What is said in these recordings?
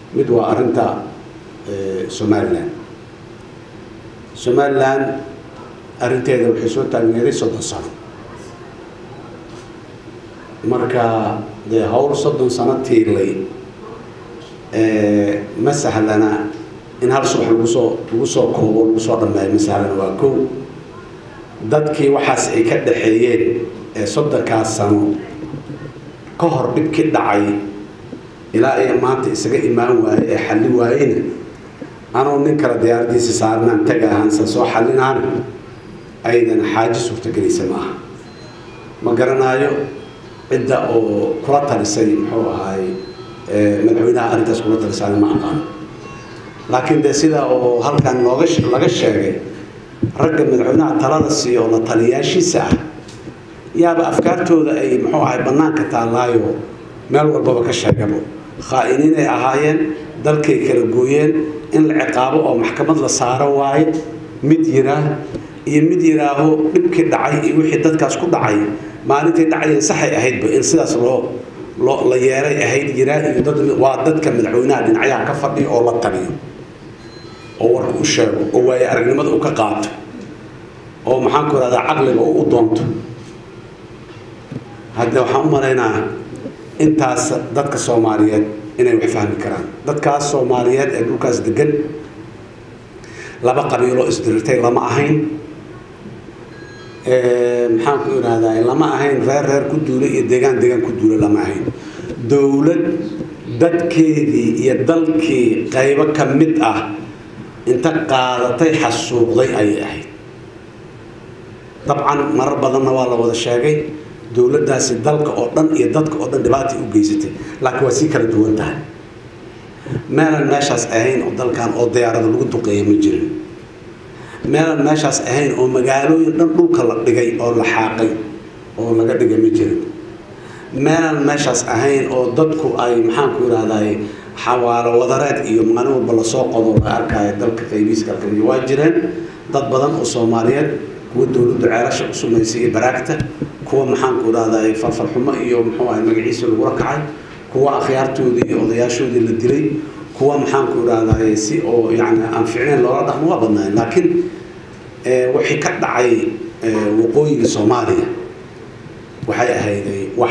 mid waa arinta Somaliland arinteeda waxay soo taagneeday 30 sano marka de hawl 30 sano tiilay ma sahlana in hal subax lagu soo koobo lagu soo dhameeyo ma sahlana waa koow dadkii waxaas ay ka dhaxeeyeen 30 sano ka hor dhibkii dhacay ilaa ay maanta isaga imaan waayay ee xalli waayeen anoo nin kala diyaaradiisa saarnaan tagahan soo xallinaan aydan xaaji suurtagelaysa maaha ma garanaayo cidda oo kula talisay muxuu ahaay madaxweynaha arrintaas kula talisay ma aqaan laakiin de sida oo halkan laga sheegay ragga madaxweynaha talada siiyo la taliyaashiisa ah yaaba afkaartooda ay muxuu ahaay banaanka taalaayo meel walba ka sheegabo khaa'iniin ay ahaayeen dalkay kala gooyeen in la ciqaabo oo maxkamad la saaro waaye mid yiraaho dhibkii dhacay iyo wixii dadkaas ku dhacay maalintii dhacay saxay ahayd in sidaas loo la yeeray ahayd iyo dad waa dadka madaxweynaha dhinacaha ka fadhiyo oo la taliyo oo warku u sheego oo way aragnimada u ka qaato oo maxaan ku raada aqliga u doonto hadda waxaan u maleynaa intaas dadka Soomaaliyeed inay wax fahmi karaan dadkaas Soomaaliyeed ee dhulkaas degan laba qabiilo isdirtay lama ahayn maxaan ku yiraahdaa lama ahayn reer ku duulay iyo deegaan ku duulay lama ahayn dawlad dadkeedii iyo dalkii qaybo ka mid ah inta qaadatay xasuuqday ay ahayd dabcan marar badanna waa la wada sheegay dawladdaasi dalka oo dhan iyo dadka oo dhan dhibaato u geysatay laakiin waa si kala duwan tahay meelan meeshaas ahayn oo dalkan oo diyaarada lagu duqeeyay ma jirin meelan meeshaas ahayn oo magaalooyin dhan dhulka la dhigay oo la xaaqay oo laga dhigay ma jirin meelan meeshaas ahayn oo dadku ay maxaan ku yiraahdaa xawaalo wadareed iyo maalin walba la soo qodo la arkayo dalka qaybiska kale waa jireen dad badan oo Soomaaliyeed kuwa dawladda ceelasha u sumaysay baraagta kuwa maxaan ku yiraahdaa farxumo iyo muxuu ahay magaciisa lagu rakacay kuwa akhyaartoodii iyo odayaashoodii la dilay kuwa maxaan ku yiraahdaa si oo yaani aan fiicneen loola dhaqmo waa badnaan laakiin wixii ka dhacay waqooyiga Soomaaliya waxay ahayd wax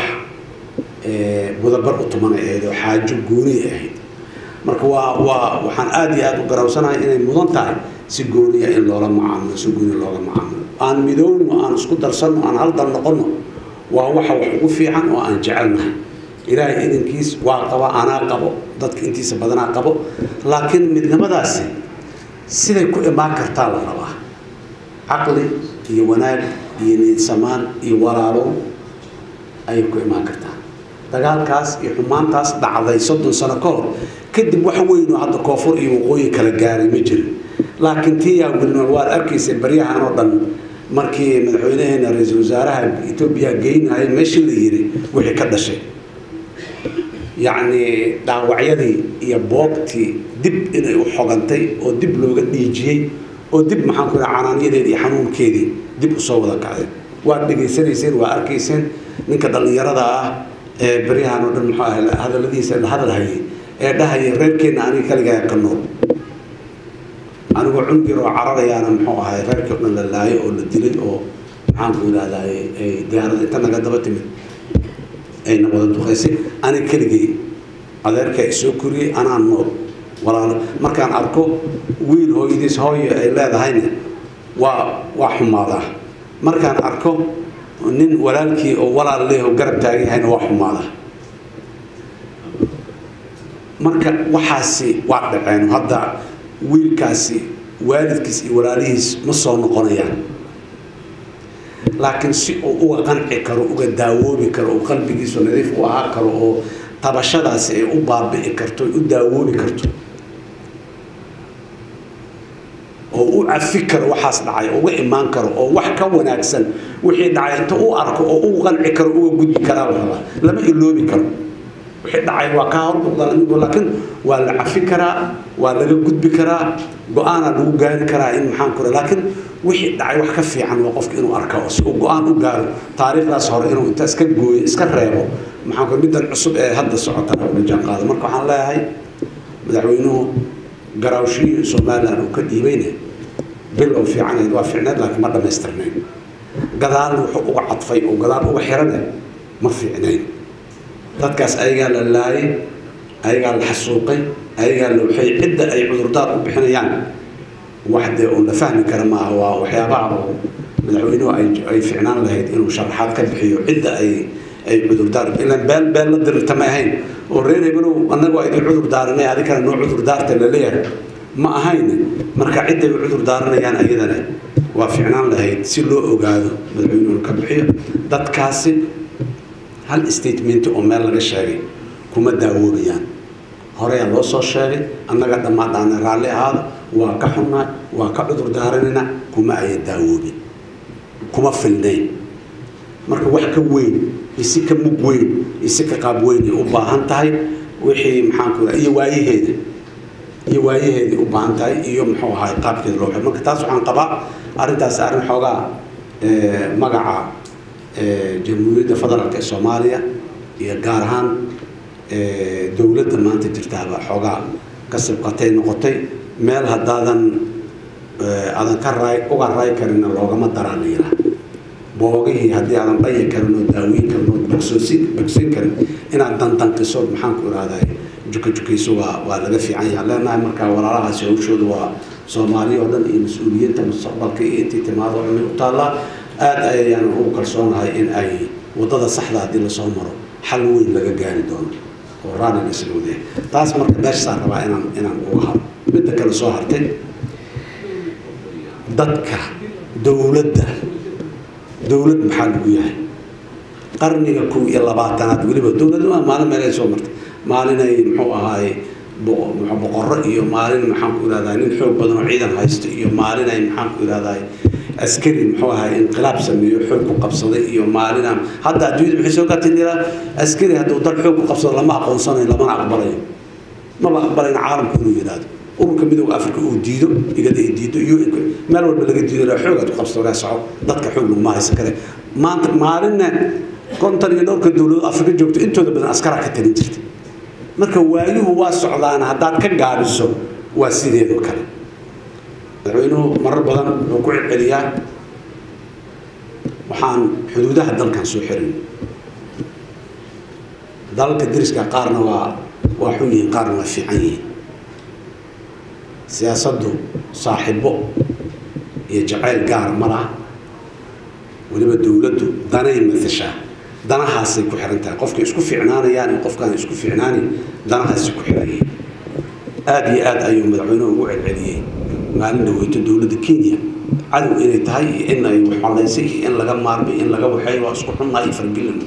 budabar u tumanay oo xaajo gooni ahayd marka waxaan aad iyo aad u garawsanahay inay mudan tahay si gooniya in loola macaamilo aan midowno aan isku darsano aan hal dal noqono waa waxa wax ugu fiican oo aan jecelnahay ilaahay idinkiis waa qaba ana qabo dadka intiisa badanaa qabo laakiin midnimadaasi siday ku imaan kartaa la rabaa aqli iyo wanaag iyo niyad samaan iyo walaalo ay ku imaan kartaa dagaalkaas iyo xumaantaas dhacday 30 sano ka hor kadib wax weyn oo hadda koonfur iyo waqooyi kala gaaray ma jirin laakiin tiyaa wilna waa arkaysay bariyahan oo dhan markii madaxweynaha ra'iisul wasaaraha Itoobiya geynay meeshii la yiri wixii ka dhashay يعني داوعيدي iyo boogtii dib inay u xogantay oo dib looga dhiijiyay oo dib maxaan ku canaaniyadeedii iyo xanuunkeedii dib u soo wada kacday waa dhageysanayeen waa arkayseen ninka dhalinyarada ah ee bariyahan oo dhan maxaa hadaladiisa la hadalhayay ee dhahay reerkeena aniga kaliya ka nool anigu cunugii oo cararayana muxuu ahay reerkii dhan la laayay oo la dilay oo maxaan ku yiraahdaa diyaarada inta naga daba timid ay nabad duqeysay ani kaligay adeerka soo kuriyay ana nool walaal markaan arko wiil hooyadiis hooyo ay leedahayna waa xumaada markaan arko nin walaalkii oo walaal leeyahay garab taagayna waa xumaada marka waxaasi waa dhaceen hadda wiilkaasi waalidkiis iyo walaalihiis ma soo noqonayaan laakiin si uu uga qanci karo uga daawoobi karo oo qalbigiisu nadiif u ahaa karo oo tabashadaasi ay u baabi'i karto u daawoobi karto oo u cafi karo waxaas dhacay uga imaan karo oo wax ka wanaagsan wixii dhacay inta uu arko oo uu qanci karo uga gudbi karo lama iloobi karo wixii dhacay waa ka hor u laakiin waa la cafi karaa waa laga gudbi karaa go'aana lagu gaari karaa in maxaan ku laakiin wixii dhacay wax ka fiican waa qofka inuu arko oo go'aan u gaaro taariikhdaas hore inuu inta iska gooyo iska reebo maxaan ku middan cusub ee hadda socota oo jaan qaado marka waxaan leeyahay madaxweynuhu garaawshii Soomaaliland uu ka dhiibayna bilow fiican waa fiicnad laakiin ma dhameystirnayn gadaal wuxuu uga cadfay oo gadaal uga xiranay ma fiicnayn dadkaas ayaga la laayay ayaga la xasuuqay ayaga la waxay cidda ay cudurdaar u bixinayaan waxde oo la fahmi kara ma waa waxyaabaha madaxweynuhu ay fiicnaan lahayd inuu sharaxaad ka bixiyo cidda ay cudurdaar ila beel la dirta ma ahayn oo reereebano anagu ay cudurdaaranay adikana noo cudurdaarta la leeyahay ma ahayn marka cidda ay cudurdaaranayaan ayadana waa fiicnaan lahayd si loo ogaado madaxweynuhu ka bixiyo dadkaasi hal statement oo meel laga sheegay kuma daawoobayaan hore loo soo sheegay annaga dhamaadaan raalli ahaada waa ka xunaa waa ka cudurdaaranina kuma ay daawoobi kuma filnay marka wax ka weyn isi ka mug weyn isi ka qaab weyn u baahan tahay wixii maxaan ku iyo waayaheeda u baahan tahay iyo muxuu ahaa qaabkeeda loo marka taas waxaan qabaa arintaas arin xoogaa magaca jamhuuriyadda federaalka Soomaaliya iyo gaar ahaan dawladda maanta jirtaaba xoogaa ka sibqatay noqotay meel hadaadan adan ka uga raay karin loogama daraanayna boogihii haddii aadan dhayi karin oo daaweyn karin oo bogsin karin inaad dandanqiso maxaan ku iraaday jukayso waa laga fiican yahay leenahay marka walaalahaasi hawshooda waa Soomaaliya oo dhan iyo mas'uuliyadda mustaqbalka iyo intii timaado u taala aad ayaan ugu kalsoonahay in ay wadada saxda hadii la soo maro xal weyn laga gaari doono oo raadin isluuday taas marka meeshaan rabaa inaan uga haro mid kale soo hartay dadka dawladda maxaa lagu yahay qarniga 12aad waliba dawladdu maalin meel soo martay maalin ay muxuu ahaay boqorro iyo maalin maxaan ku iraadaa nin xoog badan oo ciidan haysto iyo maalin ay maxaan ku iraadaa askari muxuu ahaay inqilaab sameeyo xoog ku qabsaday iyo maalin hadda adduunyada maxay soo gaartay askari hadduu dal xoog ku qabsado lama aqoonsanayo lama aqbalayo ma aqbalayn caalamku inuu yiraahdo ururka midowga Afrika uu diido igada ay diido iyo meel walba laga diido xoog aad ku qabsato raasaco dadka xoog lagu maahaysan kare maanta maalinna konton iyo dhowrka dawladda Afrika joogto intooda badan askara ka talin jirtay marka waayuhu waa socdaan haddaad ka gaabiso waa sideedo kale madaxweynuhu marar badan wuxuu ku celceliyaa waxaan xuduudaha dalkan soo xirin dalka dariska qaarna waa xun yihiin qaarna waa fiican yihiin siyaasaddu saaxiibo iyo jacayl gaar ma laha waliba dawladdu danay matashaa danahaasay ku xiran tahay qofka isku fiicnaanayaan iyo qofkaan isku fiicnaanin danahaasay ku xiran yihiin aad iyo aad ayuu madaxweynuhu ugu celceliyey maalin dhaweyto dawladda Kenya cadow inay tahay in ay waxalaysay in laga maarmay in laga waxay waa isku xunnaa fargelin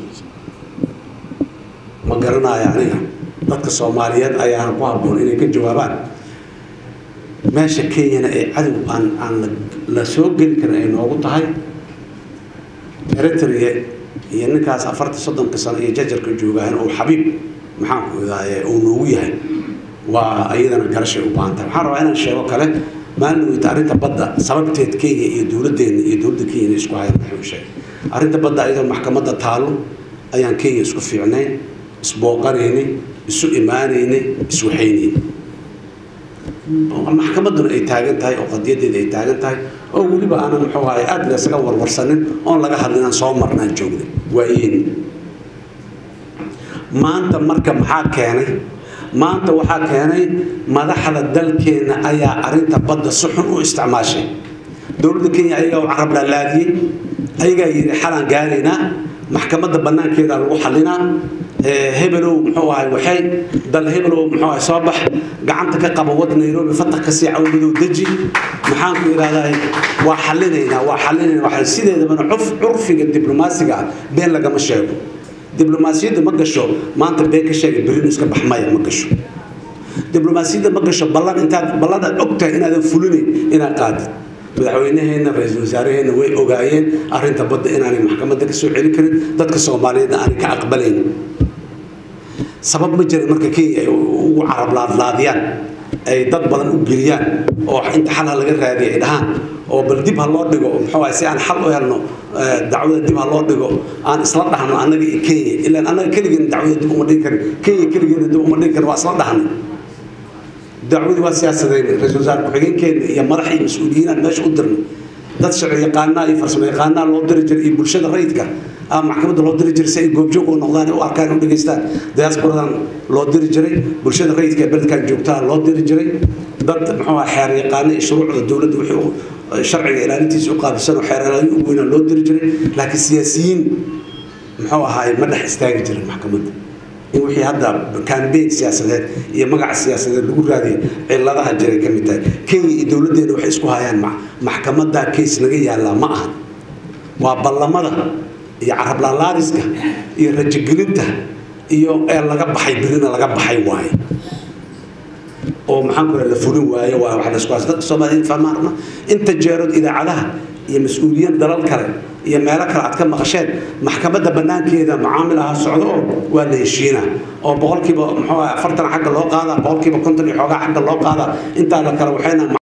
ma garanayo aniga dadka Soomaaliyeed ayaa ku habboon inay ka jawaabaan meesha Kenya ay cadow aan la soo gali karin ay noogu tahay Eritrea iyo ninkaas 40-30 sano iyo jajarka joogaan oo xabiib maxaan ku idaaye oo noogu yahay waa ayadana garashay u baahan tahay waxaan rabaa inaan sheego kale maalin arinta badda sababteed Kenya iyo dawladdeena iyo dawladda Kenya isku hayaan wuxuu sheegay arinta badda ayadoo maxkamadda taalo ayaan Kenya isku fiicnay isbooqareynay isu imaanaynay isu waxaynay maxkamaduna ay taagan tahay oo qadiyadeeda ay taagan tahay oo waliba aanan muxuu ahaay aad la isaga warwarsanin oon laga hadlin soo marnaan joognay waayeen maanta marka maxaa keenay maanta waxaa keenay madaxda dalkeena ayaa arinta badda si xun u isticmaashay dawladda Kenya ayaga oo carab laadiyay ayaga yiri xalan gaarayna maxkamadda banaankeeda lagu xalinaa hebelow muxuu ahaay waxay dal hebelow muxuu ahaay soo bax gacanta ka qabo wad Nairobi fataq ka sii cawdado daji maxaan ku iraaday waa xalinaynaa waxa sideedaba curfiga diblomaasiga been laga ma sheego diblomaasiyadda ma gasho maanta been ka sheegay bariin iska baxmaya ma gasho diblomaasiyadda ma gasho ballan aad ogtahay inaadan fulinayn inaad qaadid madaxweynaheena ra'iisul wasaaraheena way ogaayeen arinta badda inaanay maxkamadda ka soo celin karin dadka Soomaaliyeed aan ka aqbalayn sabab ma jiro marka Kenya ugu carab laadiyaan ay dad badan u geliyaan oo inta xal laga raadiyo ay dhahaan oo bal dib ha loo dhigo muxuu ahaay si aan xal u helno dacwada dib ha loo dhigo aan isla dhaxno anaga iyo Kenya ilaa anaga kaliya dacwada dib uma dhigi karin Kenya kaliya dib uma dhigi karin waa isla dhaxno dacwadii waa siyaasadeyn ra-iisul wasaare ku-xigeenkeen iyo madaxii mas-uuliyiin meesha u dirnay dad sharci yaqaanaa iyo farsamo yaqaanaa loo diri jiray iyo bulshada rayidka maxkamadda loo diri jiray si ay goobjoog u noqdaan u arkaan u dhageystaan diasporadan loo diri jiray bulshada rayidka ee beledkan joogtaa loo diri jiray dad muxuu xeer yaqaana iyo shuruucda dowladda wixii sharciga ilaalintiisa u qaabilsan oo xeer ilaalin ugu weyn loo diri jiray laakiin siyaasiyiin muxuu ahaay ma dhex istaagi jirin maxkamadda in wixii hadda campaign siyaasadeed iyo magac siyaasadeed lagu raadiyo ciladaha jiray ka mid tahay Kenya iyo dowladdeena waxay isku hayaan maxkamadda case laga yaala ma aha waa ballamada iyo carab laalaariska iyo rajagelinta iyo ee laga baxay birina laga baxay waaye oo maxaan ku la furin waaye waa wax la isku haystaa Soomaaliya fahmaarna inta jeerad idaacadaha iyo mas'uuliyad dalal kale iyo meelo kale aad ka maqasheen maxkamadda banaankeeda macaamilaha socdo waa la heshiina oo boqolkiiba muxuu 40 xagga loo qaada boqolkiiba 50 iyo xoogaa xagga loo qaada inta la kala waxayna